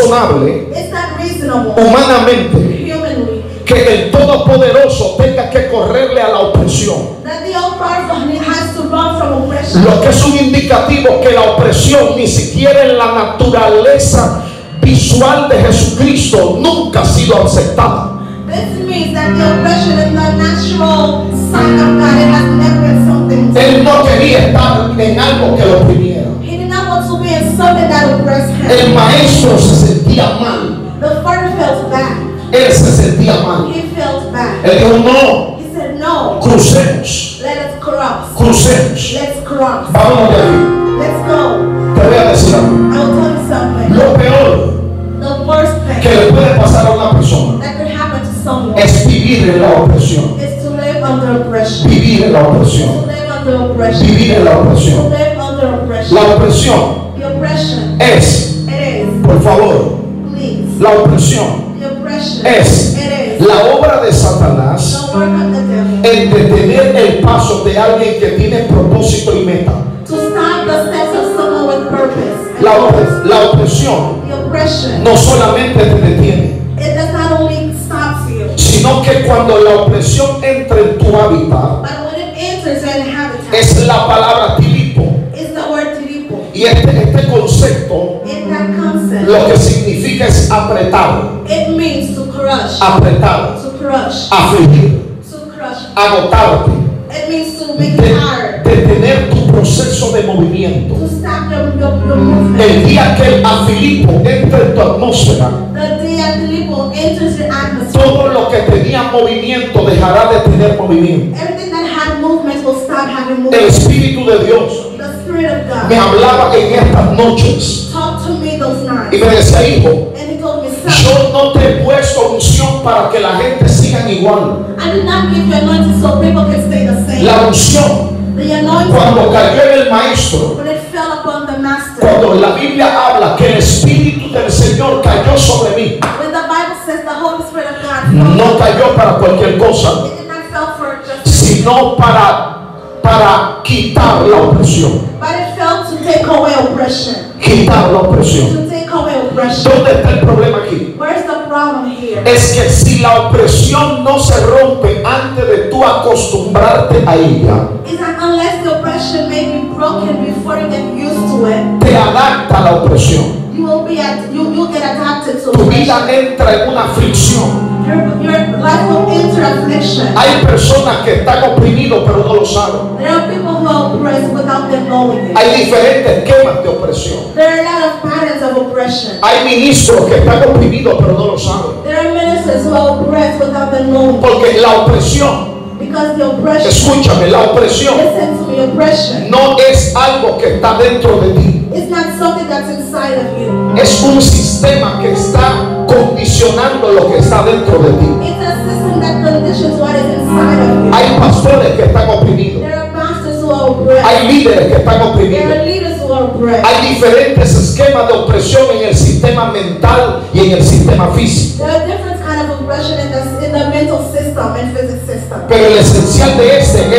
razonable It's not reasonable humanamente humanly que el Todopoderoso tenga que correrle a la opresión. that the all-powerful has to run from oppression. Lo que es un indicativo que la opresión ni siquiera en la naturaleza visual de Jesucristo nunca ha sido aceptada. This means that the oppression in the natural sight of God, it has never been something. Él no quería estar en algo que lo oprimiera. He did not want to be in something that oppressed him. El maestro se sentía mal. The father felt bad. Él se sentía mal. He felt bad. Él dijo, no, He said, no, crucemos, let us cross. crucemos. Let's cross. Vámonos de aquí. Let's go. Te voy a decir algo. I will tell you something. Lo peor The worst que thing le puede pasar a una persona that could happen to someone es vivir en la opresión. is to live under oppression. Vivir en la To opresión. live under oppression. Vivir en la To opresión. live under oppression. La opresión The oppression, es, it is, por favor, please. la opresión The oppression, es it is. la obra de Satanás The work of the devil. en detener el paso de alguien que tiene propósito y meta. To stop the steps of someone with purpose. And La opresión the oppression, no solamente te detiene, it does not only stop you, sino que cuando la opresión entra en tu hábitat, but when it enters your habitat, es la palabra tilipo. it's the word tiripo. Y este concepto In that concept, lo que significa es apretar, it means to crush, apretar, to crush, afligir, to crush. agotarte, It means to make it hard, detener tu proceso de movimiento. to stop your movement. El día que el afilipo entra en tu atmósfera, The day that tiripo enters your atmosphere, todo lo que tenía movimiento dejará de tener movimiento. everything that had movement will stop having El movement. Espíritu de Dios The Spirit of me God hablaba en estas noches talked to me those y nights, me decía, hijo, and He told me, son, yo no te he puesto unción para que la gente siga igual. I did not give you anointing so people can stay the same. La unción, The anointing, cuando cayó en el maestro, when it fell upon the master, cuando la Biblia habla que el Espíritu del Señor cayó sobre mí, when the Bible says the Holy Spirit of God fell, no cayó para cualquier cosa, it did not fall for just, sino para quitar la opresión. but it fell to take away oppression. Quitar la opresión. To take away oppression. ¿Dónde está el problema aquí? Where's the problem here? Es que si la opresión no se rompe antes de tú acostumbrarte a ella, Is that unless the oppression may be broken before you get used to it, te adapta a la opresión. you'll get adapted to Tu vida oppression. entra en una fricción. Your life will enter affliction. Hay personas que están oprimidos pero no lo saben. There are people who are oppressed without them knowing it. Hay diferentes esquemas de opresión. There are a lot of patterns of oppression. Hay ministros que están oprimidos pero no lo saben. There are ministers who are oppressed without them knowing it. Porque la opresión, Because the oppression, escúchame, la opresión listen to me, oppression no es algo que está dentro de ti. is not something that's inside of you. Es un sistema que está condicionando lo que está dentro de ti. It's a system that conditions what is inside of you. Hay pastores que están oprimidos. There are pastors who are oppressed. Hay líderes que están There oprimidos. are leaders who are oppressed. Hay diferentes esquemas de opresión en el sistema mental y en el sistema físico. There are different kind of oppression in the mental system and physics system. Pero el esencial de este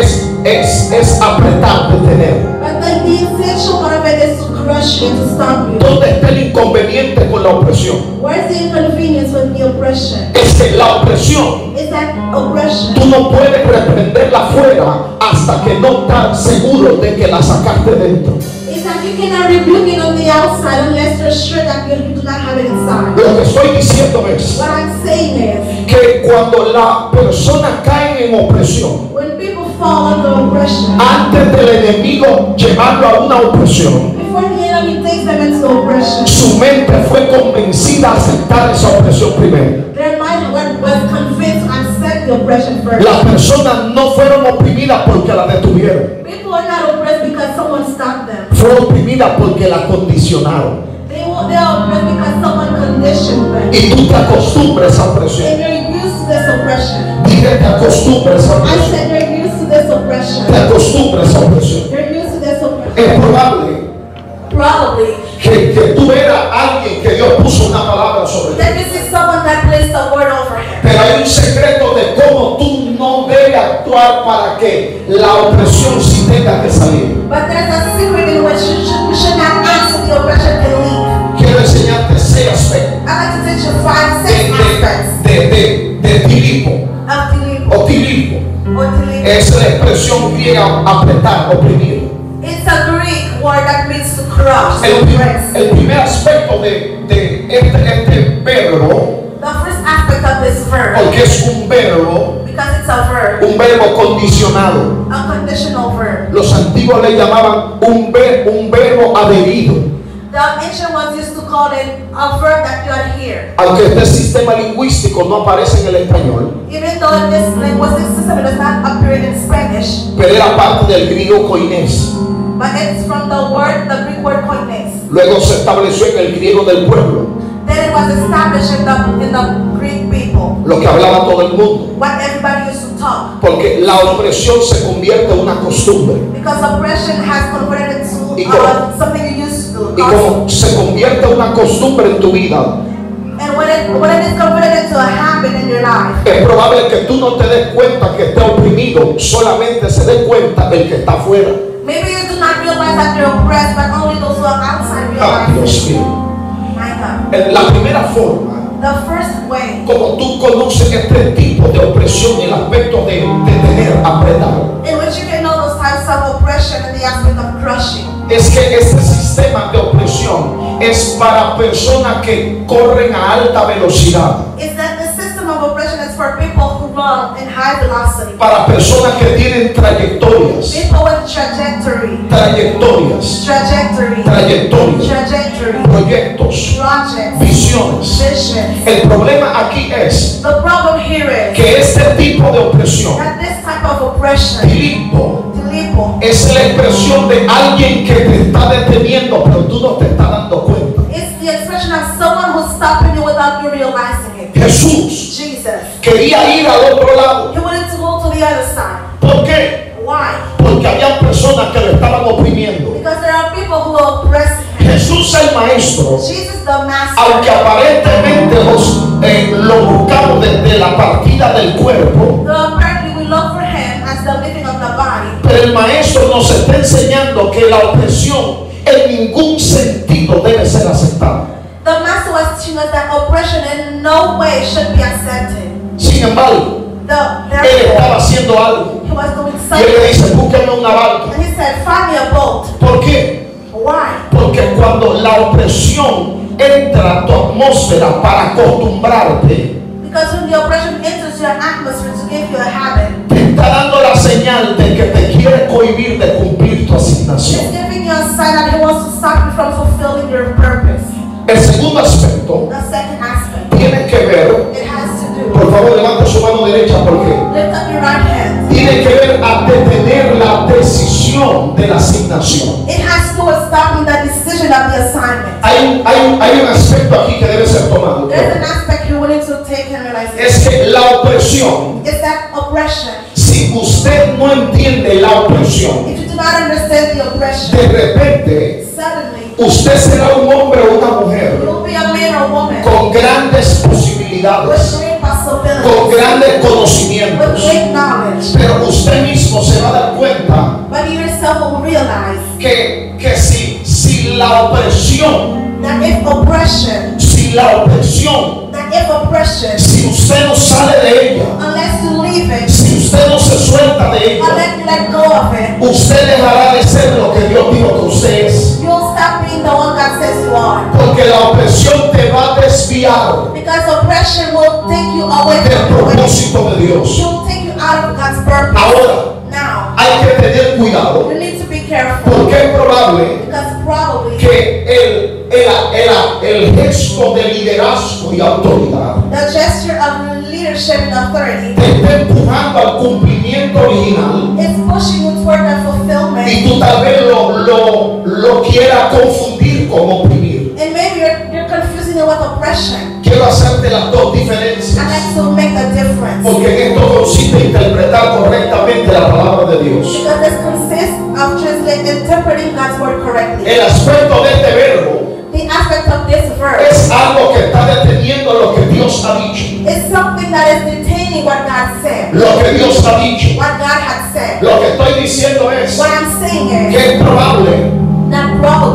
es apretar, detener. But the essential part of it is to crush you, to stop you. ¿Dónde está el inconveniente con la opresión? Where's the inconvenience with the oppression? Es que la opresión, Is that oppression? tú no puedes reprenderla afuera hasta que no estás seguro de que la sacaste dentro. Is that you cannot rebuke it on the outside unless you're sure that you do not have it inside. Lo que estoy diciendo es What I'm saying is, que cuando la persona cae en opresión, when people fall under oppression, antes del enemigo llevarlo a una opresión, before the enemy takes them into oppression, su mente fue convencida a aceptar esa opresión primero. their mind was convinced to accept the oppression first. Las personas no fueron oprimidas porque la detuvieron, People are not oppressed because someone stopped them. fueron oprimidas porque la condicionaron. They are oppressed because someone conditioned them. Y tú te acostumbras a esa opresión. And you're used to this oppression. Dije, te acostumbras a esa I opresión. said you're used to this oppression. Te acostumbras a esa opresión. You're used to this oppression. Es probable Probably que tú veas a alguien que Dios puso una palabra sobre ti. that this is someone that placed a word over him. Pero hay un secreto de cómo tú no debes actuar para que la opresión sí tenga que salir. But there's a secret in which you should not ask if the oppression can leave. Quiero enseñarte 6 aspectos mention 5, 6 aspects de tilipo of Tilipo. o tilipo. Or Tilipo. Es la expresión griega apretar, oprimir. It's a Greek word that means to crush, El, to press. el primer aspecto de este verbo, The first aspect of this verb, porque es un verbo because it's a verb, condicionado. a conditional verb. Los antiguos le llamaban un verbo adherido. The ancient ones used to call it a verb that you adhere. Aunque este sistema lingüístico no aparece en el español, Even though this linguistic system does not appear in Spanish, pero era parte del griego koinés. but it's from the Greek word koines. Luego se estableció en el griego del pueblo, Then it was established in the Greek people, lo que hablaba todo el mundo. what everybody used to talk. Porque la opresión se convierte en una costumbre. Because oppression has converted Y into como- something you used to do. Y como se convierte en una costumbre en tu vida, And when it is converted into a habit in your life, es probable que tú no te des cuenta que esté oprimido, solamente se dé cuenta el que está afuera. maybe you do not realize that you're oppressed, but only those who are outside Ah, realize Dios it. mío. My God. La primera forma, The first way, como tú conoces este tipo de opresión, el aspecto de tener apretado, in which you can know those types of oppression and the aspect of crushing, es que este sistema de opresión es para personas que corren a alta velocidad, is that the system of oppression is for people who run in high velocity. para personas que tienen trayectorias, People with trajectory, proyectos, projects, visiones. visions. El problema aquí es The problem here is que este tipo de opresión, that this type of oppression, Tilipo, Tilipo, es la expresión de alguien que te está deteniendo, pero tú no te estás dando cuenta. it's the expression of someone who's stopping you without you realizing it. Jesús Jesus. quería ir al otro lado. He wanted to go to the other side. ¿Por qué? Why? Porque había personas que lo estaban oprimiendo. Because there are people who are oppressing him. Jesús el maestro, Jesus the master. aunque aparentemente lo buscamos desde la partida del cuerpo, Though apparently we look for him as the living of the body. pero el maestro nos está enseñando que la opresión en ningún sentido debe ser aceptada. The master was teaching us that oppression in no way should be accepted. Sin embargo, él estaba haciendo algo He was doing y él le something. dice, búsqueme una barca. And he said, find me a boat. ¿Por qué? Why? Porque cuando la opresión entra a tu atmósfera para acostumbrarte, Because when the oppression enters your atmosphere to give you a habit, te está dando la señal de que te quiere cohibir de cumplir tu it's asignación. giving you a sign that he wants to stop you from fulfilling your purpose. El segundo aspecto The second aspect, tiene que ver, it has to por do, favor levante su mano derecha porque lift up your right hand. tiene que ver a detener la decisión de la asignación. It has to do with stopping the decision of the assignment. Hay un aspecto aquí que debe ser tomado. There's an aspect you willing to take and realize. Es que la opresión, It's that oppression. si usted no entiende la opresión, If you do not understand the oppression, de repente suddenly usted será un hombre o una mujer you'll be a man or woman con grandes with posibilidades, great con possibilities, grandes with conocimientos, great knowledge. pero usted mismo se va a dar cuenta But you yourself will realize que si la opresión, that if oppression, si usted no sale de ella, unless you leave it, si usted no se suelta de ella, unless you let go of it, usted dejará de ser lo que Dios dijo que usted es. you'll stop being the one God says you are. Porque la opresión te va a desviar Because oppression will take you away del from the way. propósito de Dios. She'll take you out of God's purpose. Ahora, Now, hay que tener cuidado you need to be careful. porque es probable Because probably que el gesto de liderazgo y autoridad the gesture of leadership and authority te está empujando al cumplimiento original is pushing you toward the y fulfillment. tú tal vez lo quieras confundir con oprimir. And maybe you're confusing it with oppression. Quiero hacerte las dos diferencias I'd like to make the difference. porque en esto consiste en interpretar correctamente la palabra de Dios. Because this consists of interpreting God's word correctly. El aspecto de este verbo The aspect of this verse es algo que está deteniendo lo que Dios ha dicho. is something that is detaining what God said. Lo que Dios ha dicho. What God had said. Lo que estoy diciendo es What I'm saying que is es probable that probably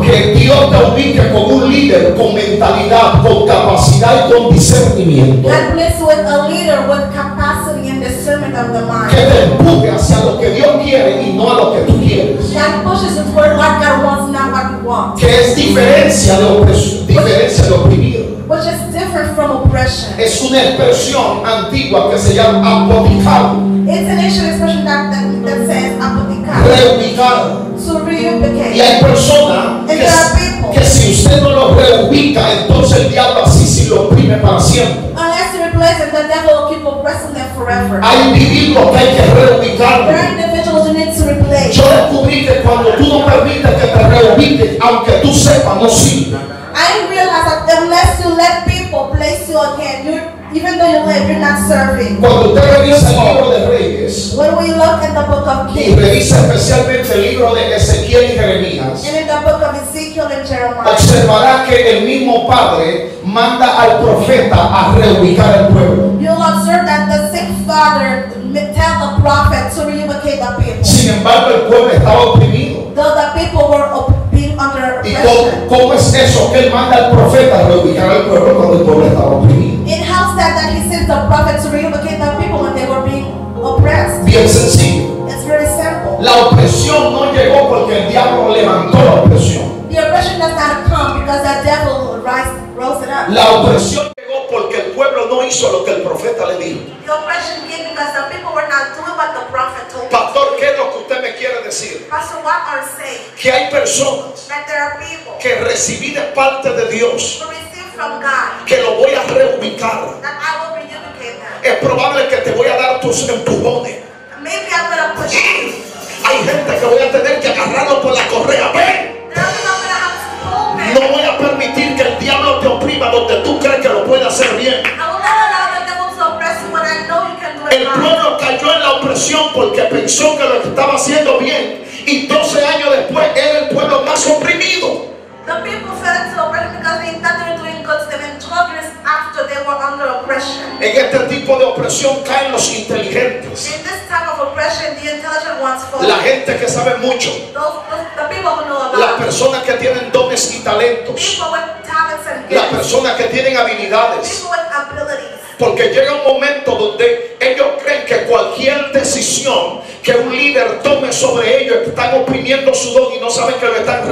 Que Dios te ubique con un líder con mentalidad, con capacidad y con discernimiento. God bless you with a leader with capacity and discernment of the mind. Que te empuje hacia lo que Dios quiere y no a lo que tú quieres. That pushes you toward what God wants, not what you want. Que es diferencia de opresión, diferencia de oprimir. Which is different from oppression. Es una expresión antigua que se llama apoticar. It's an ancient expression that says apoticar. Reubicar. To reubicate. Y hay personas que si usted no los reubica, entonces el diablo así sí lo oprime para siempre. Unless you replace them, the devil will keep oppressing them forever. Hay individuos que hay que reubicar. There are individuals you need to replace. Yo descubrí que cuando tú no permites que te reubiquen, aunque tú sepas, no sirve. I realize that unless you let people place you again, even though you live, you're not serving. Cuando usted revisa el libro de Reyes, When we look at the book of y Kings, revisa especialmente el libro de Ezequiel y Jeremías, and in the book of Ezekiel and Jeremiah, observará que el mismo Padre manda al profeta a reubicar el pueblo. you'll observe that the same father tell the prophet to reubicate the people. Sin embargo, el pueblo estaba oprimido. Though the people were being under ¿Y oppression. cómo es eso que él manda al profeta a reubicar al pueblo cuando el pueblo estaba oprimido? It helps that he sends the prophet to reubicate the people when they were being oppressed. Bien sencillo. It's very simple. La opresión no llegó porque el diablo levantó la opresión. The oppression does not come because the devil rose it up. La opresión llegó porque el pueblo no hizo lo que el profeta le dijo. The oppression came because the people were not doing what the prophet told them. Pastor, ¿qué es lo que usted me quiere decir? Pastor, what are saying? Que hay personas That there are people que recibí de parte de Dios, who receive from God que lo voy a reubicar. that I will reubicate them. Es probable que te voy a dar tus empujones. Maybe I'm going to push you. Hay gente que voy a tener que agarrarlo por la correa. ¡Ven! There are people I'm going to have to pull them. No voy a permitir que el diablo te oprima donde tú crees que lo puede hacer bien. I will not allow the devil to oppress you when I know you can do it El right. pueblo cayó en la opresión porque pensó que lo estaba haciendo bien. Y 12 años después era el pueblo más oprimido. The people fell into oppression because they thought they were doing good to them, and 12 years after they were under oppression. En este tipo de opresión caen los inteligentes. In this type of oppression, the intelligent ones fall. La gente que sabe mucho. The people who know a Las lot. personas que tienen dones y talentos. People with talents and Las gifts. personas que tienen habilidades. People with abilities. Porque llega un momento donde ellos creen que cualquier decisión que un líder tome sobre ellos están oprimiendo su don y no saben que lo están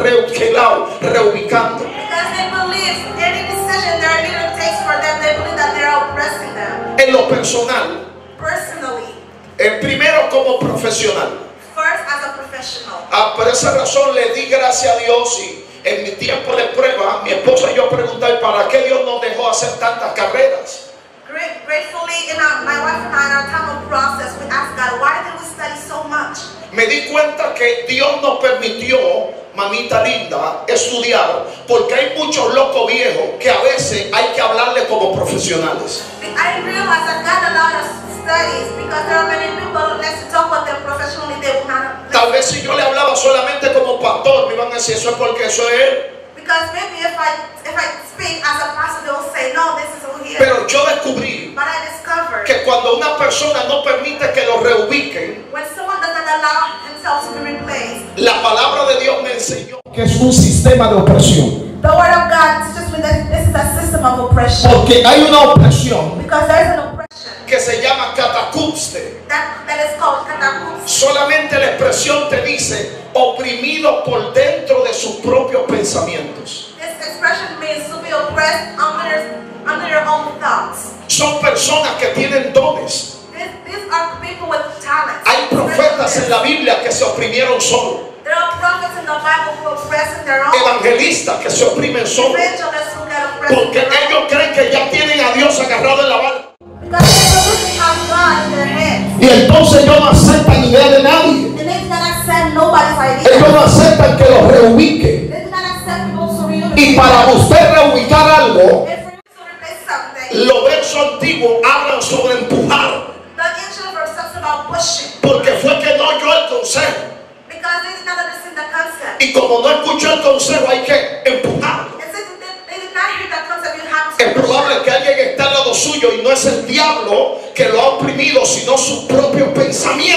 reubicando. Because they believe any decision their leader takes for them, they believe that they're oppressing them. En lo personal, Personally, primero como profesional. first as a professional. Por esa razón le di gracias a Dios y en mi tiempo de prueba, mi esposa y yo preguntamos ¿para qué Dios nos dejó hacer tantas carreras? Gratefully, my wife and I, in our time of process, we asked God, why did we study so much? Me di cuenta que Dios nos permitió, mamita linda, estudiar, porque hay muchos locos viejos que a veces hay que hablarle como profesionales. I realized that God allowed us studies because there are many people who like to talk with them professionally. They will not. Tal vez si yo le hablaba solamente como pastor, me iban a decir eso es porque eso es él. Because maybe if I speak as a pastor, they will say, no, this is who he is. Pero yo descubrí But I discovered que cuando una persona no permite que lo reubiquen, when someone doesn't allow himself to be replaced, la palabra de Dios me enseñó que es un sistema de opresión. the word of God teaches me that this is a system of oppression. Porque hay una opresión Because there is an oppression que se llama catacumste. that is called catacomb. Solamente la expresión te dice oprimido por dentro de sus propios pensamientos. This expression means to be oppressed under your own thoughts. Son personas que tienen dones. These are people with talents. Hay profetas en la Biblia que se oprimieron solos. There are prophets in the Bible who oppress in their own. Evangelistas que se oprimen solos. Evangelists who get oppressed. Porque ellos creen que ya tienen a Dios agarrado en la mano. Because they believe they have God in their hands. Y entonces ellos no aceptan idea de nadie. And they do not accept nobody's idea. Ellos no aceptan que los reubiquen. They do not accept people to reunite. Y para usted reubicar algo, And for you to replace something, los versos antiguos hablan sobre empujar. the ancient verse talks about pushing. Porque fue que no oyó el consejo. Because they did not understand the concept. Y como no escuchó el consejo, hay que empujarlo. And since they did not hear the concept, you have to Es push probable it. que alguien esté al lado suyo y no es el diablo que lo ha oprimido, sino sus propios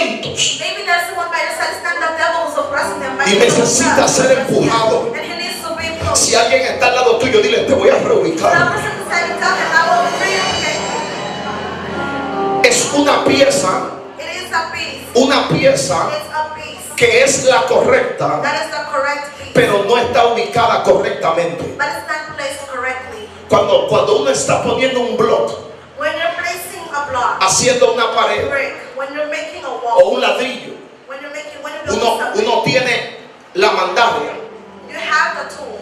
pensamientos. Maybe there's someone by your side, it's not the devil who's oppressing them, but Y it's necesita himself. ser empujado. And he needs to close. Si alguien está al lado tuyo, dile, te voy a Tell the reubicar. person beside you, tell them, I will relocate. Es una pieza, It is a piece. una pieza It's a piece. que es la correcta, That is the correct piece. pero no está ubicada correctamente. But it's not placed correctly. Cuando uno está poniendo un bloque, When you're placing a block, haciendo una pared brick, when you're making a o wall, un ladrillo, when you're building something, uno tiene la mandaria you have the tool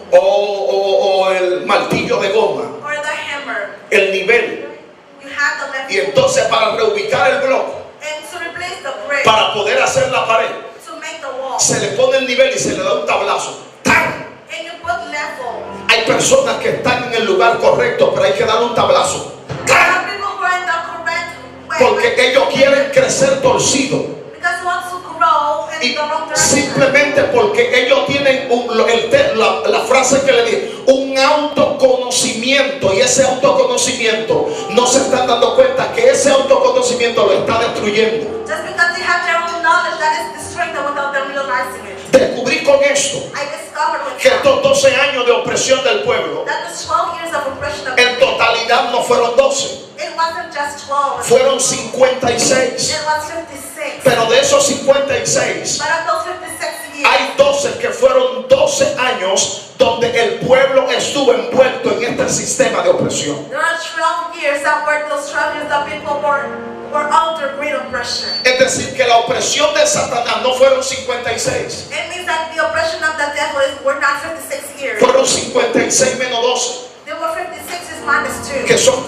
o el martillo de goma, or the hammer. el nivel. You have the left Y tool. entonces para reubicar el bloque, And to replace the brick, para poder hacer la pared, to make the wall, se le pone el nivel y se le da un tablazo. ¡Tan! and you put level. Hay personas que están en el lugar correcto, pero hay que darle un tablazo. There ¡Tan! are people who are in the correct way, Porque ellos quieren crecer torcido. because you want to grow in Y the wrong direction. simplemente porque ellos tienen la frase que le di, un autoconocimiento, y ese autoconocimiento no se están dando cuenta que ese autoconocimiento lo está destruyendo. Just because they have their own knowledge, that is destroying them without them realizing it. Descubrí con esto I discovered with que that estos 12 años de opresión del pueblo, the 12 years of oppression of en totalidad no fueron 12, it wasn't just 12, fueron 56. it was 56. Pero de esos 56, But of those 56 years, hay 12 que fueron 12 años donde el pueblo estuvo envuelto en este sistema de opresión. there are 12 years that were those 12 years that people were under great oppression. Es decir, que la opresión de Satanás no fueron 56, It means that the oppression of the devil were not 56 years. fueron 56 menos 12, There were 56 is minus 2, que son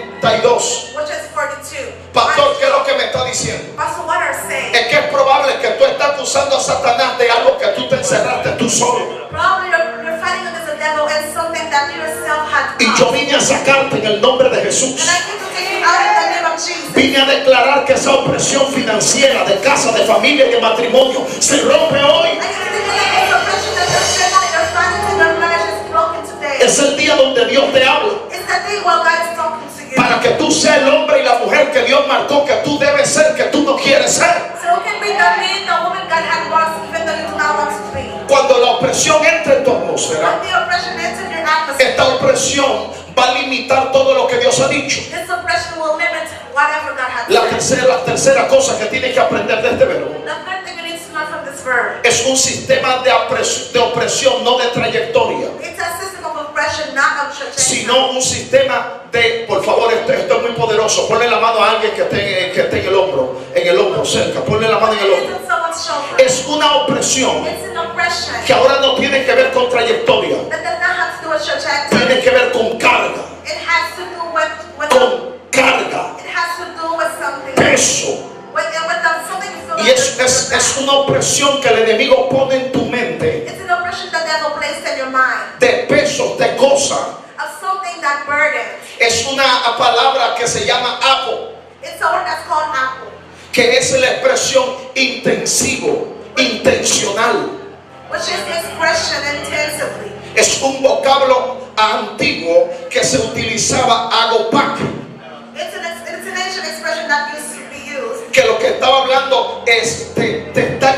42. which is 42. Pastor, ¿qué es lo que me está diciendo? Pastor, what are saying? Es que es probable que tú estás acusando a Satanás de algo que tú te encerraste tú solo. Probably you're fighting against the devil and something that you yourself had Y yo caused. vine a sacarte en el nombre de Jesús. And I need to take you out in the name of Jesus. Vine a declarar que esa opresión financiera de casa, de familia y de matrimonio se rompe hoy. I can see that the oppression that you're feeling, your finances and your marriage is broken today. Es el día donde Dios te habla. It's the day while God is talking to you. Para que tú seas el hombre y la mujer que Dios marcó que tú debes ser, que tú no quieres ser. So it can be the man, the woman God had brought, even though you do not want to be. Cuando la opresión entre en tu atmósfera, When the oppression enters your atmosphere, esta opresión va a limitar todo lo que Dios ha dicho. this oppression will limit whatever God has La said. tercera cosa que tienes que aprender de este verbo The third thing you need to know from this verse, es un sistema de opresión, no de trayectoria, it's a system of oppression, not of trajectory. sino un sistema de, por favor, esto es muy poderoso. Ponle la mano a alguien que esté en el hombro cerca. Ponle la mano en el It's hombro. on someone's shoulder. Es una opresión It's an oppression que ahora no tiene que ver con trayectoria, that does not have to do with trajectory. tiene que ver con carga, It has to do with con carga, it has to do with something. peso. Something you feel Y like es una opresión que el enemigo pone en tu mente it's an oppression that devil placed in your mind de pesos, de cosas. of something that burdens. Es una palabra que se llama apo, It's a word that's called apple, que es la expresión intensivo, intencional. which is expression intensively. Es un vocablo antiguo que se utilizaba agopac, It's an ancient expression that used to be used. que lo que estaba hablando es te están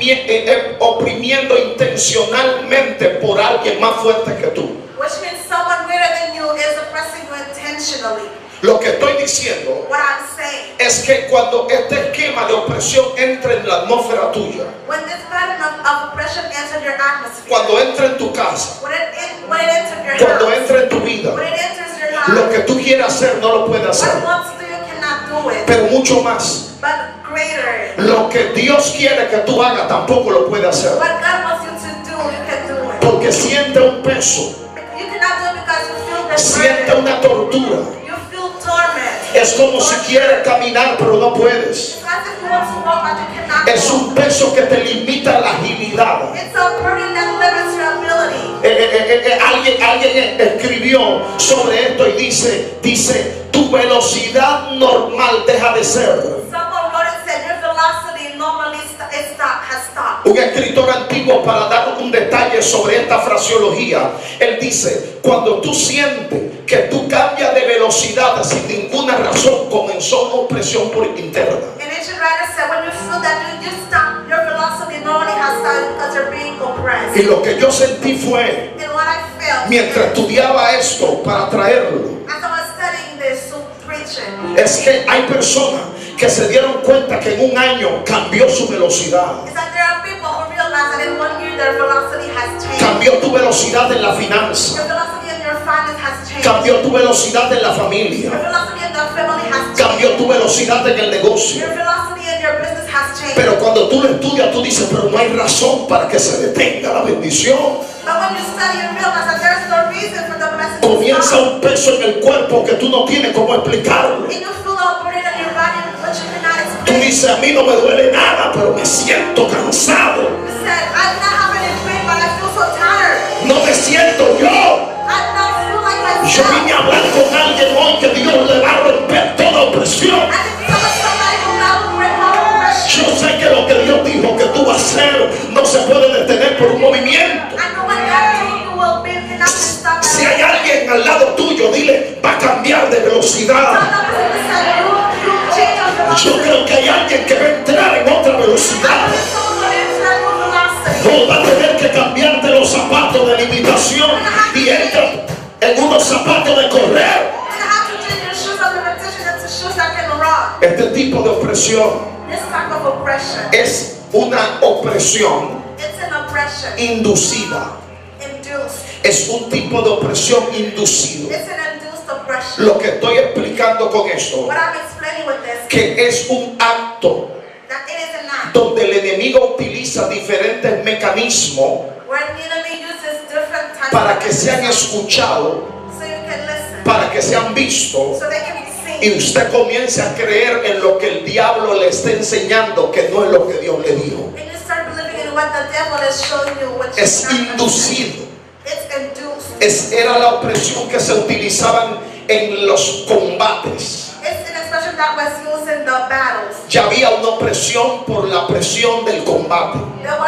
oprimiendo intencionalmente por alguien más fuerte que tú. Which means someone greater than you is oppressing you intentionally. Lo que estoy diciendo What I'm saying, es que cuando este esquema de opresión entra en la atmósfera tuya, when this pattern of oppression enters your atmosphere, cuando entra en tu casa, when it enters your cuando house, entra en tu vida, when it enters your house, lo que tú quieras hacer no lo puedes what hacer. it wants to you cannot do it, Pero mucho más, but greater. lo que Dios quiere que tú hagas tampoco lo puedes hacer. What God wants you to do, you can do it. Porque siente un peso, You cannot do it because you feel the siente burden. una tortura. You feel torment. Es como si quieres caminar pero no puedes. It's as if you want to walk but you cannot Es walk. un peso que te limita la agilidad. It's a burden that limits your ability. Alguien escribió sobre esto y dice, tu velocidad normal deja de ser. Someone wrote and said your velocity normally has stopped. Un escritor antiguo, para dar un detalle sobre esta fraseología, él dice, cuando tú sientes que tú cambias de velocidad sin ninguna razón, comenzó una opresión por interna. An ancient writer said when you feel that you stop, your velocity normally has stopped because you're being oppressed. Y lo que yo sentí fue And what I mientras estudiaba esto para traerlo, as I was studying this to preach it, es que hay personas que se dieron cuenta que en un año cambió su velocidad. is that there are people who realize that in 1 year their velocity has changed. Cambió tu velocidad en la finanza. Your velocity in your finance has changed. Cambió tu velocidad en la familia. Your velocity in the family has changed. Cambió tu velocidad en el negocio. Your velocity in your business has changed. Pero cuando tú lo estudias, tú dices, pero no hay razón para que se detenga la bendición. But when you study and realize that there's no reason for the blessing to Comienza stop, un peso en el cuerpo que tú no tienes cómo explicarlo. and you feel the burden in your body which you cannot Tú explain. dices, a mí no me duele nada, pero me siento cansado. You said, I'm not having any pain, but I feel so tired. No me siento yo. I don't feel like Yo myself. vine a hablar con alguien hoy que Dios le va a romper toda opresión. I think somebody who now will break all oppression. Yo sé que lo que Dios dijo que tú vas a hacer no se puede detener por un movimiento. I know what God told you will be enough to stop Si it. hay alguien al lado tuyo, dile, va a cambiar de velocidad. Yo creo que hay alguien que va a entrar en otra velocidad. No va a tener que cambiarte los zapatos de limitación y entra en unos zapatos de correr. Este tipo de opresión es una opresión inducida. Es un tipo de opresión inducido. Lo que estoy explicando con esto, que es un acto donde el enemigo utiliza diferentes mecanismos para que sean escuchados, para que sean vistos, y usted comience a creer en lo que el diablo le está enseñando, que no es lo que Dios le dijo. Es inducido. Era la opresión que se utilizaban en los combates. Ya había una opresión por la presión del combate.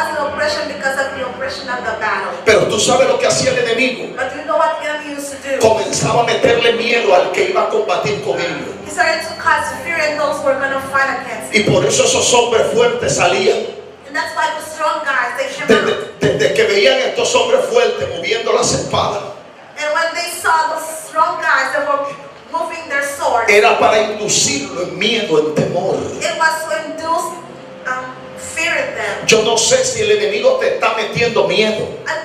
Pero tú sabes lo que hacía el enemigo. Comenzaba a meterle miedo al que iba a combatir con ellos. Y por eso esos hombres fuertes salían. Desde que veían a estos hombres fuertes moviendo las espadas, era para inducirlo en miedo, en temor. Yo no sé si el enemigo te está metiendo miedo,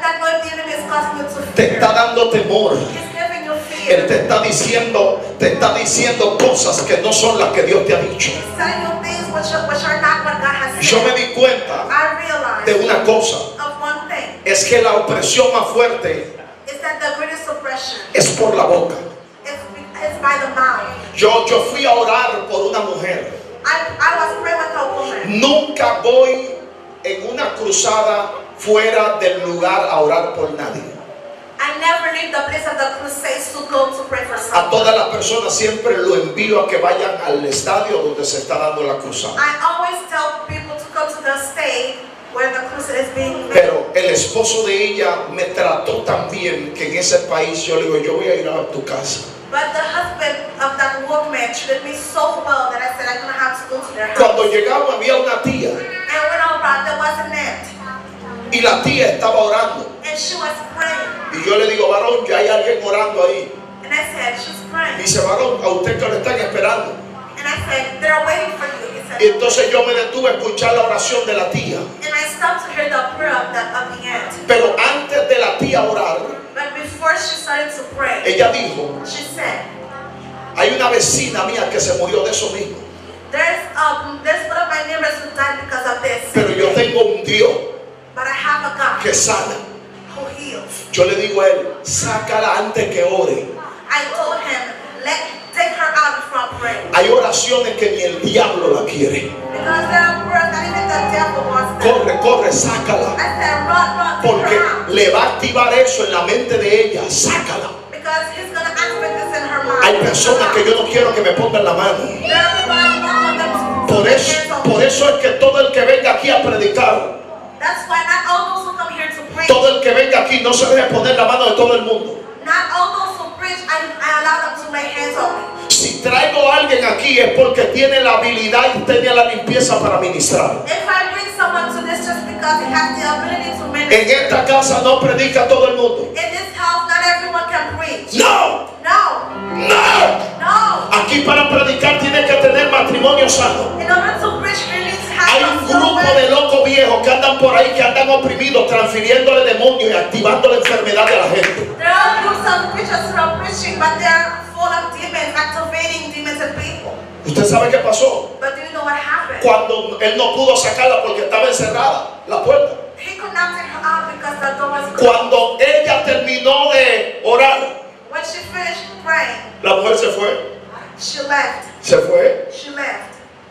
te está dando temor. Él te está diciendo cosas que no son las que Dios te ha dicho. Yo me di cuenta de una cosa, es que la opresión más fuerte es por la boca. Yo fui a orar por una mujer. Nunca voy en una cruzada fuera del lugar a orar por nadie. A todas las personas siempre lo envío a que vayan al estadio donde se está dando la cruzada. Pero el esposo de ella me trató tan bien que en ese país yo le digo, yo voy a ir a tu casa. Cuando llegamos había una tía y la tía estaba orando. Y yo le digo, varón, ya hay alguien orando ahí. Dice, varón, a usted que lo están esperando. Y entonces yo me detuve a escuchar la oración de la tía. Pero antes de la tía orar, ella dijo, hay una vecina mía que se murió de eso mismo. Pero yo tengo un Dios que sana. Yo le digo a él, sácala antes que ore. Hay oraciones que ni el diablo la quiere. Corre, sácala. Porque le va a activar eso en la mente de ella. Sácala. Hay personas que yo no quiero que me pongan la mano. Por eso es que todo el que venga aquí a predicar, todo el que venga aquí no se deje poner la mano de todo el mundo. Si traigo a alguien aquí es porque tiene la habilidad y tiene la limpieza para ministrar. En esta casa no predica todo el mundo. No. No. No. No. Aquí para predicar tiene que tener matrimonio sano. In order to preach, you need to Hay have un grupo de locos viejos que andan por ahí, que andan oprimidos, transfiriéndole demonios y activando la enfermedad de la gente. There are groups of preachers who are preaching, but they are full of demons, activating demons in people. ¿Usted sabe qué pasó? But do you know what happened? Cuando él no pudo sacarla porque estaba encerrada la puerta. He could not take her out because the door was closed. Cuando ella terminó de orar, When she finished praying, la mujer se fue. she left. Se fue. She left.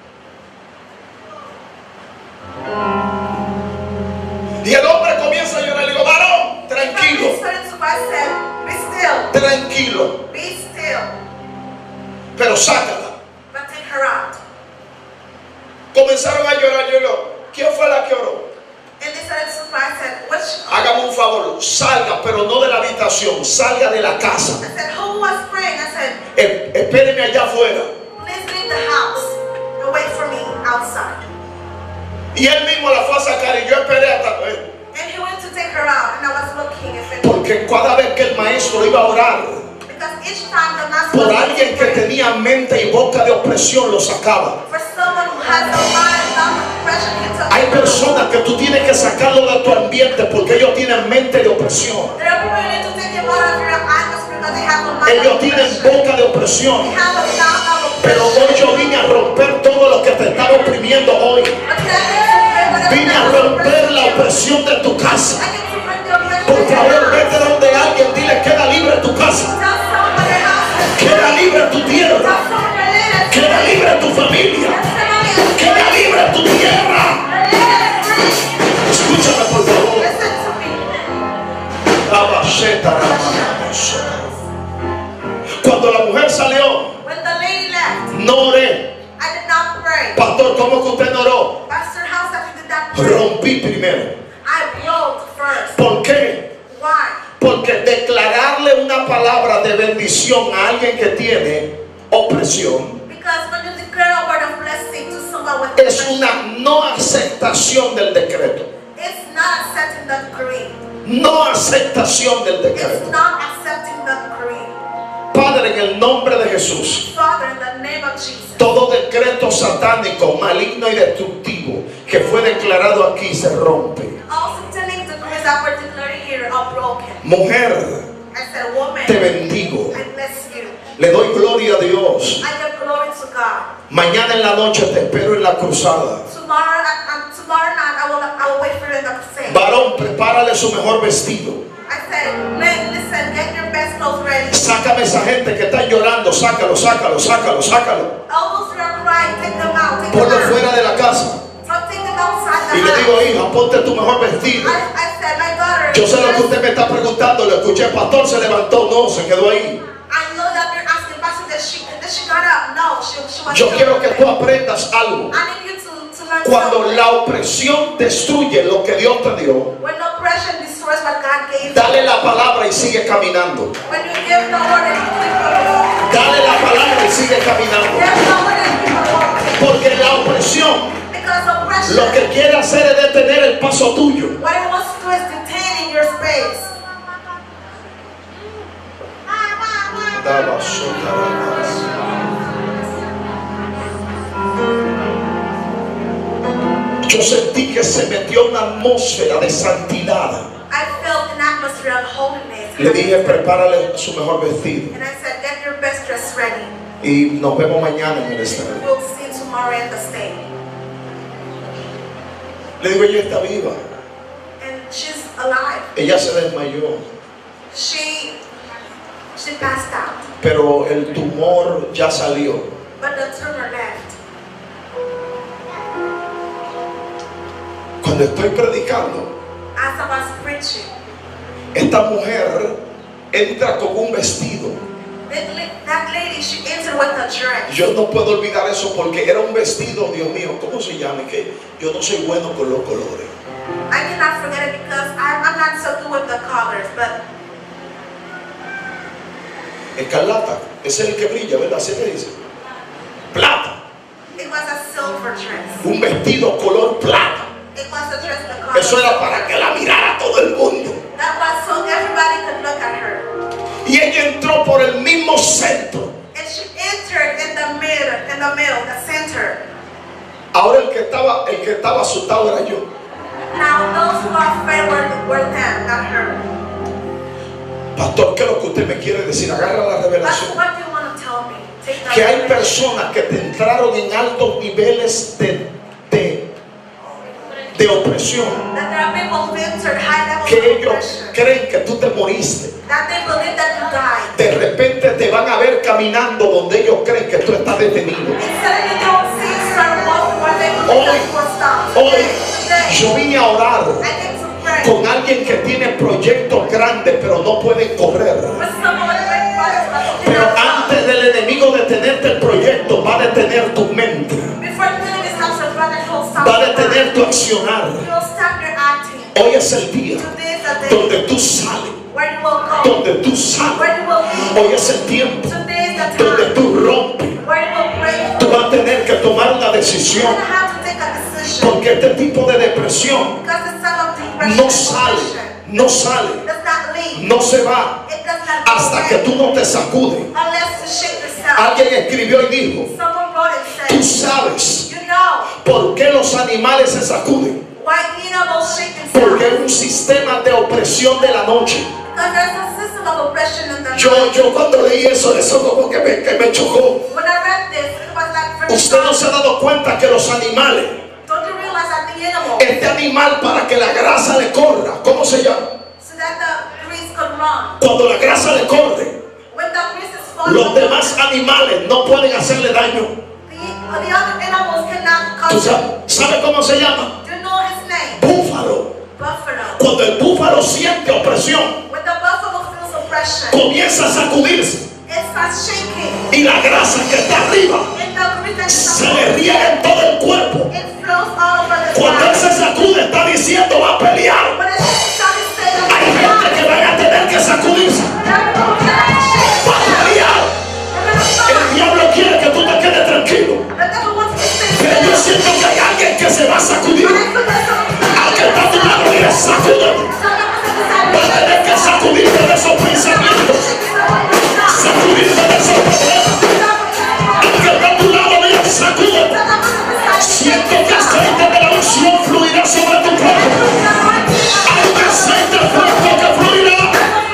Y el hombre comienza a llorar. Le digo, varón, tranquilo, He started to cry, said, be still, tranquilo, be still, pero sácala. but take her out. Comenzaron a llorar. Yo digo, ¿quién fue la que oró? And they started to cry, said, which? Hágame un favor, salga, pero no de la habitación, salga de la casa. I said, who was praying? I said, Espéreme allá afuera. please leave the house and wait for me outside. Y él mismo la fue a sacar y yo esperé hasta And he went to take her out, and I was looking if it, porque cada vez que el maestro iba a orar because each time the master por was alguien que praying, tenía mente y boca de opresión, lo sacaba. for someone who has a mind of depression, he took Hay her out. personas que tú tienes que sacarlo de tu ambiente porque ellos tienen mente de opresión. There are people you need to take them out of your atmosphere because they have a mind Ellos of tienen depression. boca de opresión. They have a sound of Pero oppression. hoy yo vine a romper todo lo que te estaba oprimiendo hoy. But that is Vine a romper la opresión de tu casa. I get to bring the oppression Por to your favor, house. vete donde alguien, dile, queda libre tu casa, Tell someone your house. queda libre tu Tell tierra, someone your land. queda libre tu familia, Tell someone your queda libre tu tierra. land is free. Escúchame por favor. Listen to me. Cuando la mujer salió, When the lady left, no oré. I did not pray. Pastor, ¿cómo que usted no oró? Pastor, how that you did not pray? Rompí primero. I broke first. ¿Por qué? Why? Porque declararle una palabra de bendición a alguien que tiene opresión Because when you declare a word of blessing to someone with es depression, una no aceptación del decreto. it's not accepting the decree. No aceptación del It's decreto. not accepting the decree. Padre, en el nombre de Jesús, Father, in the name of Jesus, todo decreto satánico, maligno y destructivo que fue declarado aquí se rompe. all satanic decrees that were declared here are broken. Mujer, I said, woman, te bendigo. I bless you. Le doy gloria a Dios. I give glory to God. Mañana en la noche te espero en la cruzada. Tomorrow night, I will wait for you in the same. Varón, prepárale su mejor vestido. I said, listen, get your best clothes ready. Sácame esa gente que está llorando. Sácalo, sácalo, sácalo, sácalo. All those who are crying, take them out. Take them Ponlo out. fuera de la casa. So take them outside the Y le house. digo, hija, ponte tu mejor vestido. I said, my daughter, Yo sé lo que usted me está preguntando. Lo escuché, el pastor se levantó. No, se quedó ahí. I know that you're asking, Pastor, that she got up. No, she was Yo still quiero que there. tú aprendas algo. I need you to learn Cuando something. la opresión destruye lo que Dios te dio, When oppression destroys what God gave you. dale la palabra y sigue caminando. When you give the word and you keep the word. Dale la palabra y sigue caminando. Give the word and keep the word. Porque la opresión Because oppression, lo que quiere hacer es detener el paso tuyo. what it wants to do is detain your space. Yo sentí que se metió una atmósfera de santidad. I felt an atmosphere of holiness. Le dije, prepárale su mejor vestido. And I said, get your best dress ready. Y nos vemos mañana en el estadio. We'll see you tomorrow in the state. Le digo, ella está viva. And she's alive. Ella se desmayó. She passed out. Pero el tumor ya salió. But the tumor left. Cuando estoy predicando, As I was preaching, esta mujer entra con un vestido. that lady, she entered with a dress. Yo no puedo olvidar eso porque era un vestido, Dios mío, ¿cómo se llama? Que yo no soy bueno con los colores. I cannot forget it because I'm not so good with the colors, but Escarlata, ese es el que brilla, ¿verdad? ¿Así le dice? Plata. it was a silver dress. Un vestido color plata. It was a dress the color. Eso era para que la mirara todo el mundo. That was so everybody could look at her. Y ella entró por el mismo centro. And she entered in the middle, the center. Ahora el que estaba asustado era yo. Now those who are afraid were them, not her. Pastor, ¿qué es lo que usted me quiere decir? Agarra la revelación. What do you want to tell me? Take that Que hay revelation. personas que te entraron en altos niveles de opresión. That there are people who entered high levels Que of ellos oppression. creen que tú te moriste. That they believe that you died. De repente te van a ver caminando donde ellos creen que tú estás detenido. And suddenly they don't see you start walking where they believe that you were stopped. Hoy Today, yo vine a orar I came to pray con alguien que tiene proyectos grandes pero no pueden correr. with someone with great projects, but they Pero cannot stop. antes del enemigo detenerte el proyecto, va a detener tu mente, Before the enemy stops your brother, he will stop va a your detener mind. tu accionar. He will stop your acting. Hoy es el día Today is the day donde tú sales, where you will go, donde tú sales. where you will leave. Hoy es el tiempo Today is the donde time tú rompes. where you will break. Tú vas a tener que tomar una You're decisión, going to have to take a decision. porque este tipo de depresión Because the son of depression no is sale, oppression. no sale, Does not leave. no se va It does not go hasta que away tú no te sacudes. unless you shake yourself. Alguien escribió y dijo, Someone wrote and tú said, sabes you know por qué los animales se sacuden. why animals shake Porque themselves. es un sistema de opresión de la noche. Because there's a system of oppression in the night. Yo cuando leí eso como que me chocó. When I read this, it was like freaking Usted no se ha dado cuenta que los animales, Don't you realize that the animal, este animal para que la grasa le corra, ¿cómo se llama? so that the grease could run, Cuando la grasa le corre, when the grease is falling, los demás animales no pueden hacerle daño. the other animals cannot ¿Tú cause it. ¿Sabe cómo se llama? Do you know his name? Búfalo. Buffalo. Cuando el búfalo siente opresión, When the buffalo feels oppression, comienza a sacudirse it starts shaking. y la grasa que está arriba And the grease that is se le riega en todo el cuerpo. it flows all over the Cuando él body. se sacude está diciendo va a pelear. When it starts saying Hay gente que van a tener que sacudirse, va a pelear. El diablo quiere que tú te quedes tranquilo, pero yo siento que hay alguien que se va a sacudir. Al que está a tu lado, dile, sacúdete. Va a tener que sacudirte de esos pensamientos, sacudirte de esos problemas. Al que está a tu lado, dile, sacúdete. Siento que aceite de la unción fluirá sobre tu cuerpo. Hay un aceite fuerte que fluirá.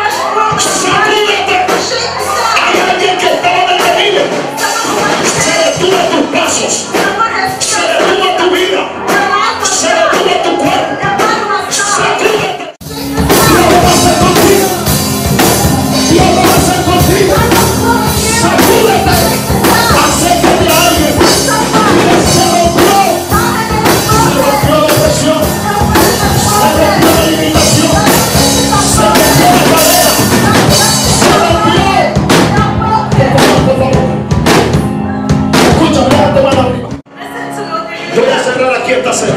Sacúdete. Hay alguien que estaba detenido. Se detuvo tus pasos. Se detuvo tu vida. Se detuvo tu cuerpo. Sacúdete. Dios lo va a hacer contigo. Dios lo va a hacer contigo. Sacúdete. Acércate a alguien. Dile, se rompió. Se rompió la opresión. Se rompió la limitación. Se rompió la cadena. Se rompió. Por favor. Escucha, mira, te mano arriba. Voy a cerrar aquí esta serie.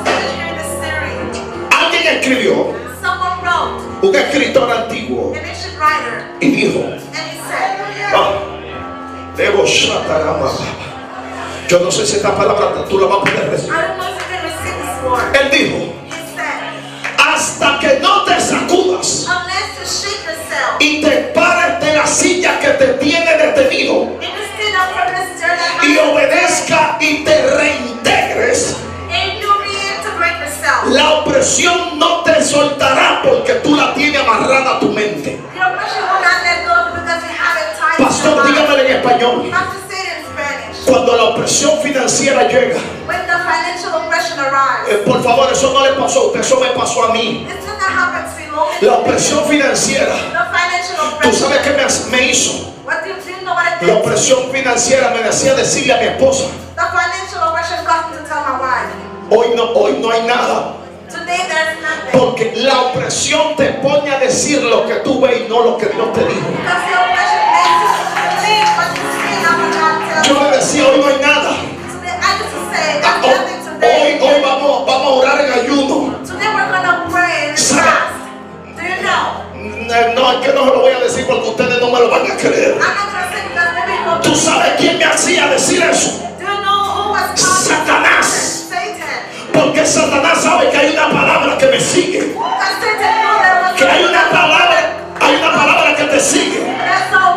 Alguien escribió, Someone wrote, un escritor antiguo, an ancient writer, y dijo, and he said, debo shatarama. Yo no sé si esta palabra tú la vas a poder recibir. I don't know if you can receive this word. Él dijo, He said, hasta que no te sacudas unless you shake yourself y te pares de la silla que te tiene detenido and you stand up from this chair that y has obedezca y te reintegres, and you reintegrate yourself, la opresión no te soltará porque tú la tienes amarrada a tu mente. your oppression will not let go because you have it tied to Pastor, your mind. dígamelo en español. You have to say it in Spanish. Cuando la opresión financiera llega, When the financial oppression arrives, por favor, eso no le pasó a usted, eso me pasó a mí. it's not happen to you. Only La opresión financiera, the financial ¿tú oppression. sabes qué me hizo? What do you know what it La did? opresión financiera me hacía decirle a mi esposa, The financial oppression caused me to tell my wife, hoy no hay nada. today there's nothing. Porque la opresión te pone a decir lo que tú ves y no lo que Dios te dijo. Because the oppression makes you believe what you see, not what God tells Yo you. le decía, hoy no hay nada. Today, I used to say, there's nothing today. Hoy vamos a orar en ayuno. Today we're going to pray and fast. Do you know? No, es que no se lo voy a decir porque ustedes no me lo van a creer. I'm not going to say because maybe you won't ¿Tú believe sabes it. quién me hacía decir eso? Do you know who was causing Satanás. Satan. Porque Satanás sabe que hay una palabra que me sigue. Because Satan knew there was Que hay una palabra que te sigue. there's a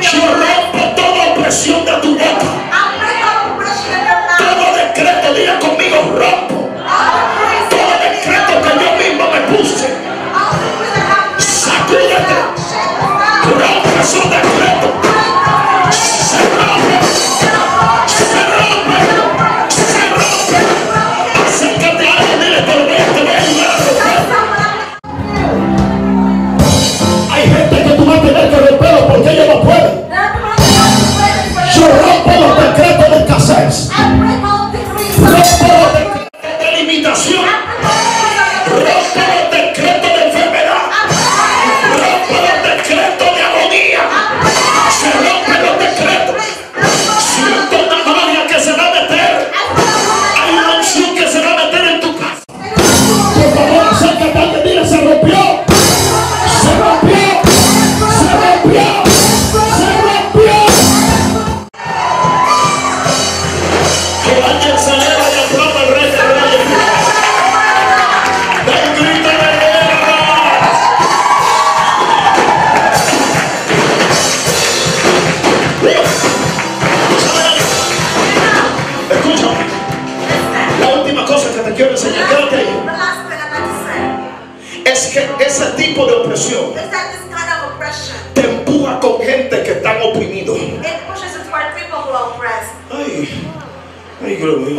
Yo rompo toda opresión de tu boca. Todo decreto, diga conmigo, rompo. Todo decreto que yo mismo me puse. Sacúdete. Rompe esos decretos. Se rompe. Se rompe. Se rompe. Acércate a alguien, dile, te voy a ayudar a romper. Hay gente que tú vas a tener que romperlo porque ellos no pueden. Yo rompo los decretos de escasez. Rompo los decretos de limitación. Rompo los decretos de enfermedad. Rompo los decretos de agonía. Se rompen los decretos. Siento una gloria que se va a meter. Hay una unción que se va a meter en tu casa. Por favor, acércate a alguien, dile, se rompió. Se rompió. Se rompió. Se rompió. Que alguien celebra y aplauda al Rey de Reyes. Da un grito de guerra. Escúchame. La última cosa que te quiero enseñar, quédate ahí, es que ese tipo de opresión te empuja con gente que están oprimidos. Ay, ay, Dios mío.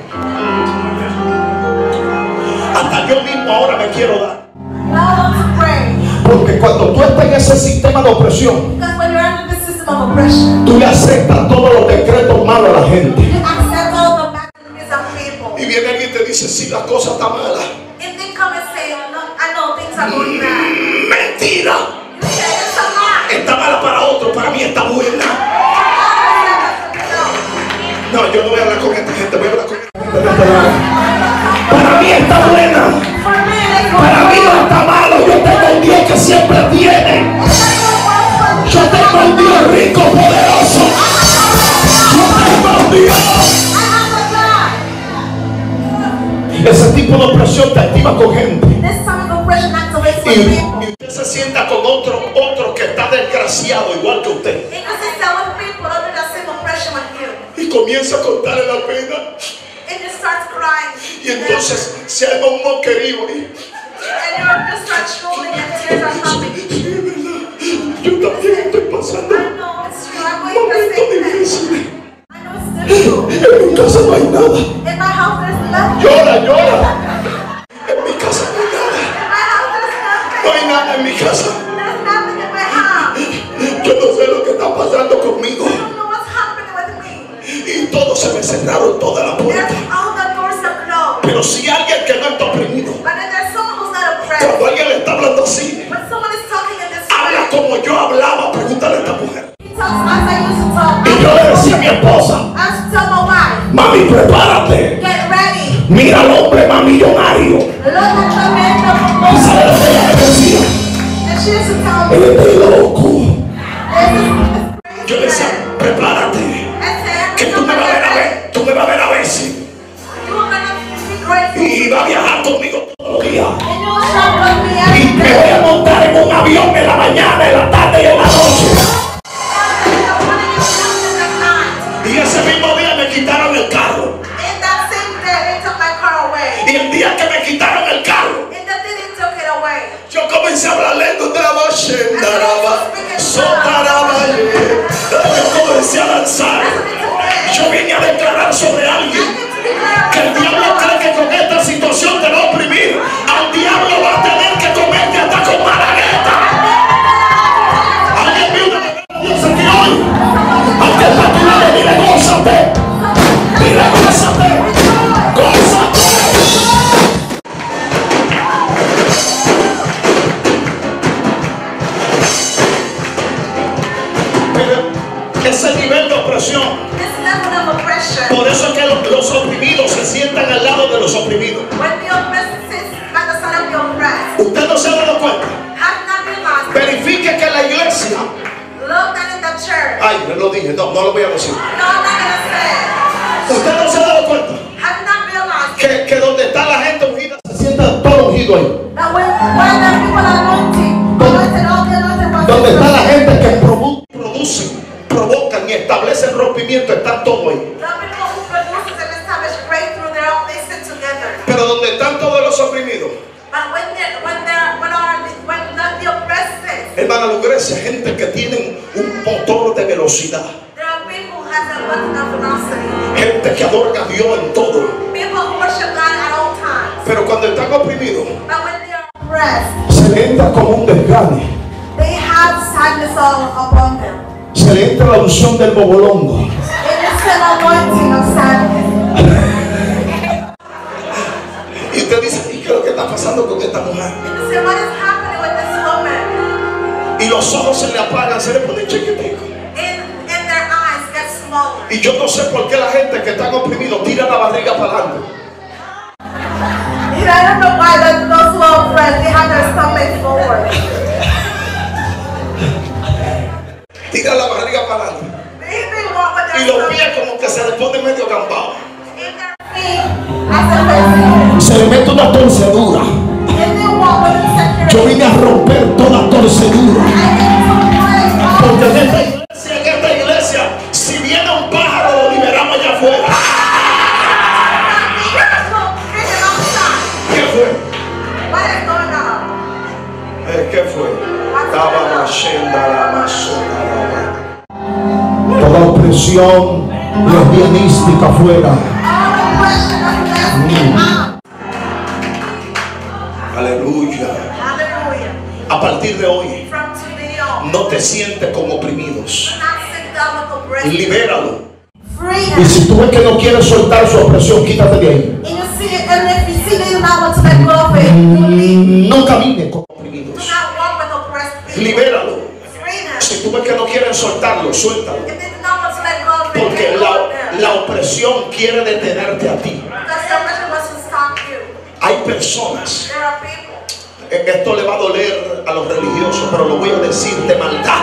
Hasta yo mismo ahora me quiero dar. Porque cuando tú estás en ese sistema de opresión, tú le aceptas todos los decretos malos a la gente. Y viene alguien y te dice, si la cosa está mala. Mentira. Está mala para otro, para mí está buena. No, yo no voy a hablar con esta gente, voy a hablar con esta gente. Para mí está buena. Para mí no está malo. Yo tengo un Dios que siempre tiene. Yo tengo un Dios rico, poderoso. Yo tengo un Dios. Ese tipo de opresión te activa con gente. Y usted se sienta con otro que está desgraciado igual que usted. Y comienza a contarle la pena. Y entonces se arma un moquerío ahí. Yo también estoy pasando momentos difíciles. En mi casa no hay nada. Llora, llora. En mi casa no hay nada. No hay nada en mi casa. Yo no sé lo que está pasando conmigo. Y todos se me cerraron toda la puerta. Pero si alguien que no está oprimido, cuando alguien le está hablando así, habla como yo hablaba. Pregúntale a esta mujer. Y yo le decía a mi esposa, mami, prepárate. Mira al hombre más millonario. ¿Y sabe lo que ella me decía? Él está loco. Yo le decía, prepárate, que tú me vas a ver, tú me vas a ver a veces. Y va a viajar conmigo todos los días. Y me voy a montar en un avión en la mañana, en la tarde y en la noche. Y ese mismo día me quitaron el carro. Y el día que me quitaron el carro, yo comencé a hablar lento de la voz. Yo comencé a lanzar. Yo vine a declarar sobre alguien que el diablo cree que con esta situación te va a oprimir. Al diablo va a tener que comerte hasta con malagueta. Alguien vio una Dios aquí hoy. Aunque está a tu lado, dile, gózate. Dile, gózate. Gózate. Pero ese nivel de opresión, por eso es que los oprimidos se sientan al lado de los oprimidos. Usted no se ha dado cuenta. Verifique que la iglesia. Ay, no lo dije, no lo voy a decir. Usted no se ha dado cuenta que donde está la gente ungida se sienta todo ungido ahí. Donde está la gente que produce. rompimiento están todos ahí. The people who produces and establish breakthrough, they sit together. Pero donde están todos los oprimidos, But when the oppressed sit, hermana Lucrecia, gente que tienen un motor de velocidad, there are people who have a button of velocity. gente que adora a Dios en todo. People who worship God at all times. Pero cuando están oprimidos, But when they are oppressed, se le entra como un desgane, they have sadness all upon them. se le entra la unción del bobolongo. It is an anointing of sadness. Y usted dice, ¿y qué es lo que está pasando con esta mujer? And you say, what is happening with this woman? Y los ojos se le apagan, se le ponen chiquiticos. And their eyes get smaller. Y yo no sé por qué la gente que está oprimido tira la barriga para adelante. I don't know why those who are oppressed, they have their stomach forward. Tira la barriga para adelante. They walk with Y their los pies stomach. como que se le pone medio gambado. In their feet, as a person. Se le mete una torcedura. And they walk with insecurity. Yo vine a romper toda torcedura. Porque en esta iglesia, si viene un pájaro, lo liberamos allá afuera. ¿Qué fue? ¿Qué fue? Estaba la shenda, la mazona, toda opresión lesbianística afuera. Aleluya. A partir de hoy, no te sientes como oprimidos. Libéralo. Y si tú ves que no quieres soltar su opresión, quítate de ahí. No camines como oprimidos. Libéralo. Si tú ves que no quieren soltarlo, suéltalo. Porque la opresión quiere detenerte a ti. Hay personas, esto le va a doler a los religiosos, pero lo voy a decir de maldad.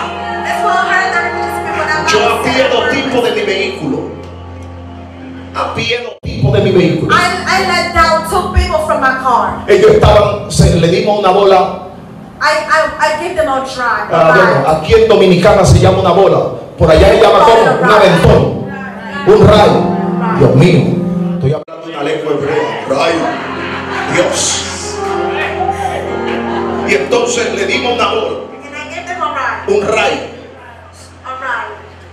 Yo apiedo tipo de mi vehículo. Apiedo tipo de mi vehículo. I let down 2 people from my car. Ellos estaban, le dimos una bola. I gave them a drag. Bueno, aquí en Dominicana se llama una bola. Por allá se llama como un aventón. Un rayo. Dios mío. Estoy hablando una lengua hebrea. Rayo. Dios. Y entonces le dimos una bola. And I gave them a ride. Un rayo. A ride.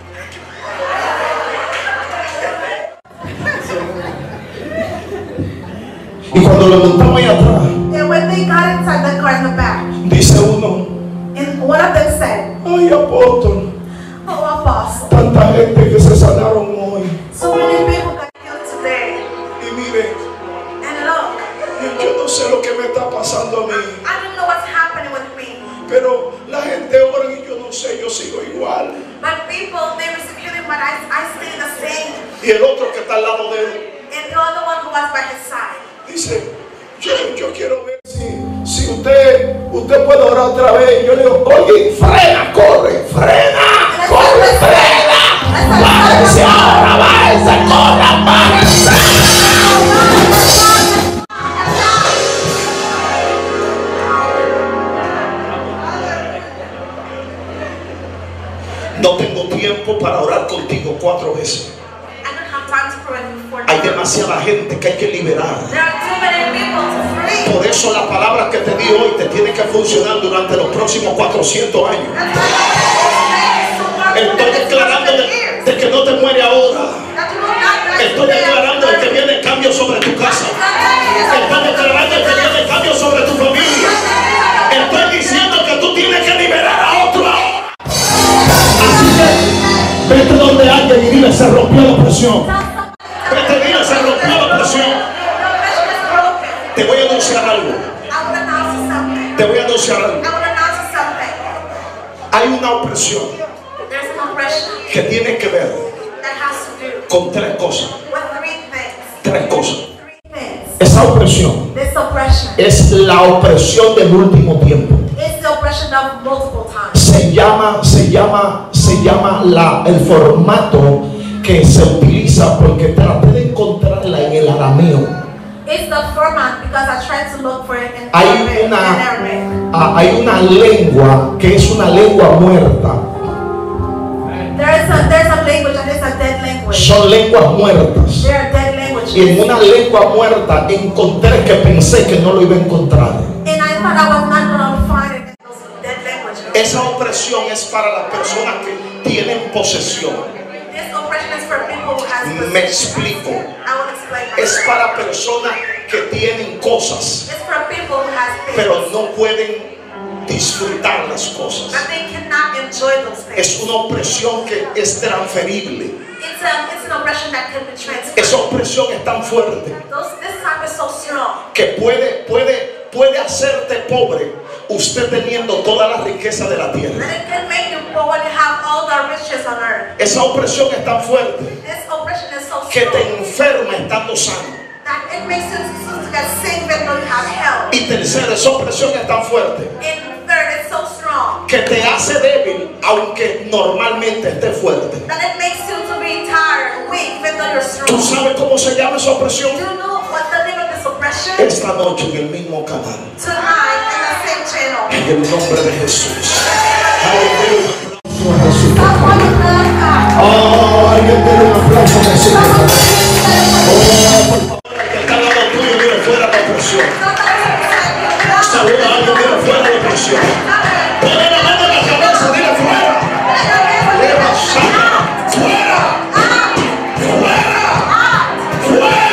Y cuando lo montamos ahí atrás, And when they got inside the car in the back, dice uno, and one of them said, ay apóstol, "Oh, Apostle, tanta gente que se sanaron hoy. so many people got healed today." Y mire, And look, yo no sé lo que me está pasando a mí, I don't know what's happening with me, pero la gente ora y yo no sé, yo sigo igual. but people, they receive healing, but I stay the same. Y el otro que está al lado de él And the other one who was by his side, dice, yo quiero ver si usted puede orar otra vez. Yo le digo, oye, frena, corre, frena, corre, frena. Váyase ahora, váyase, corra, váyase. No tengo tiempo para orar contigo 4 veces. I don't have time to pray with you for Hay demasiada gente que hay que liberar. There are too many people to free. Por eso la palabra que te di hoy te tiene que funcionar durante los próximos 400 años. That's why Estoy declarando de que no te muere ahora. Estoy declarando de que viene cambio sobre tu casa. Estoy declarando de que viene cambio sobre tu familia. Estoy diciendo que tú tienes que liberar a otro ahora. Así que vete donde alguien y dile, se rompió la opresión. Vete, dile, se rompió la opresión. Te voy a anunciar algo. Te voy a anunciar algo. Hay una opresión que tiene que ver con 3 cosas. 3 cosas. Esa opresión es la opresión del último tiempo. Se llama el formato que se utiliza, porque traté de encontrarla en el arameo. It's the format because I tried to look for it in Hay Arabic. hay una lengua que es una lengua muerta. There's a a language and it's a dead language. Son lenguas muertas. They are dead languages. Y en una lengua muerta encontré que pensé que no lo iba a encontrar. And I thought I was not going to find it in those dead languages. Esa opresión es para las personas que tienen posesión. This oppression is for people who has Me possession. explico. I will explain Es myself. para personas que tienen cosas, It's for people who has things, pero no pueden disfrutar las cosas. but they cannot enjoy those things. Es una opresión que es transferible. It's an oppression that can be transferred. Esa opresión es tan fuerte This type is so strong. que puede hacerte pobre usted teniendo toda la riqueza de la tierra. And it can make you poor when you have all the riches on earth. Esa opresión es tan fuerte This oppression is so que te strong enferma estando sano. that it makes you to get sick even though you have health. Y tercero, esa opresión es tan fuerte And third, it's so strong que te hace débil aunque normalmente esté fuerte. that it makes you to be tired, weak, even though you're strong. ¿Tú sabes cómo se llama esa opresión? Do you know what the name of this oppression? Esta noche en el mismo canal. Tonight in the same channel. En el nombre de Jesús. Aleluya. Jesús. Someone who loves God. Oh, alguien tiene un aplauso de Jesús. Someone who loves God. Que está al lado tuyo, mire fuera la opresión. Saluda a alguien, mire fuera la opresión. Pone la mano en la cabeza, dile fuera. Leva sana. Fuera. Fuera. Fuera.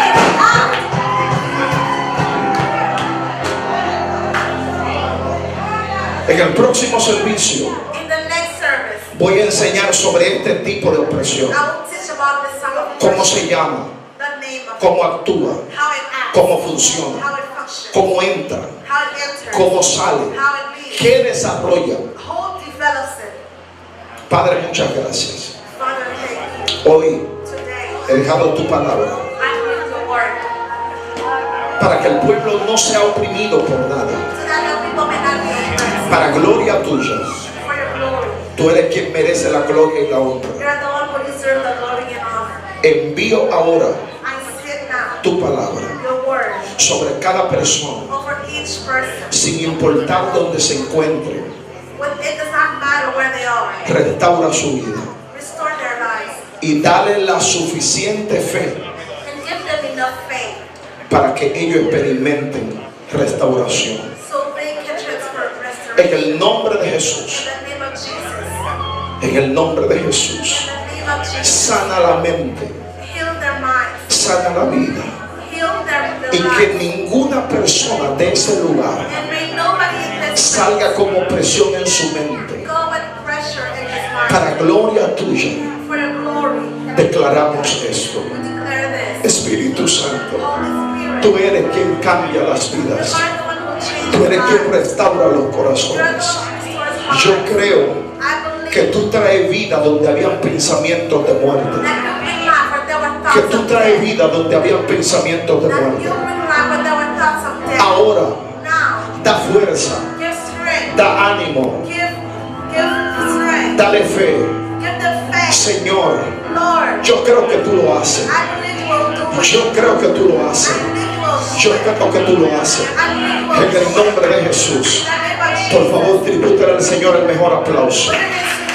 En el próximo servicio In the next service, voy a enseñar sobre este tipo de opresión. I will teach about this type of Cómo oppression, se llama, the name of it, cómo actúa, how it acts, cómo funciona, how it functions, cómo entra, how it enters, cómo sale, how it leaves, qué desarrolla. who develops it. Padre, muchas gracias. Father, thank you. Hoy Today, he dejado tu palabra I read the word para que el pueblo no sea oprimido por nada. so that the people may not be oppressed. Para gloria tuya. For your glory. Tú eres quien merece la gloria y la honra. You are the one who deserves the glory and honor. Envío ahora I sit now tu palabra your word sobre cada persona, over each person. sin importar dónde se encuentre. It does not matter where they are. Restaura su vida Restore their lives y dale la suficiente fe and give them enough faith para que ellos experimenten restauración. so they can transfer En restoration. el nombre de Jesús, In the name of Jesus. en el nombre de Jesús, In the name of Jesus. sana la mente, Heal their minds. sana la vida Heal their y que lives. ninguna persona de ese lugar And may nobody in this salga como presión en su mente. go with pressure in his mind. Para gloria tuya, For the glory. declaramos esto. We declare this. Espíritu Santo, Holy Spirit. tú eres quien cambia las You vidas. are the one who changes Tú eres quien lives. restaura los You are the one corazones. who restores Yo hearts. creo I que believe tú traes vida donde habían pensamientos de muerte. that you bring life where there were Que thoughts tú of traes death. vida donde habían pensamientos de That you muerte. bring life where there were thoughts of death. Ahora, Now, da fuerza, give strength. da ánimo, Give strength. dale fe. Give them faith. Señor, Lord, yo creo que tú lo haces. I believe you will do it. Yo creo que tú lo haces. I believe you will Yo do it. creo que tú lo haces. I believe you En will el do it. nombre de Jesús. In the name of Por Jesus. favor, tribútale al Señor el mejor aplauso. Put it in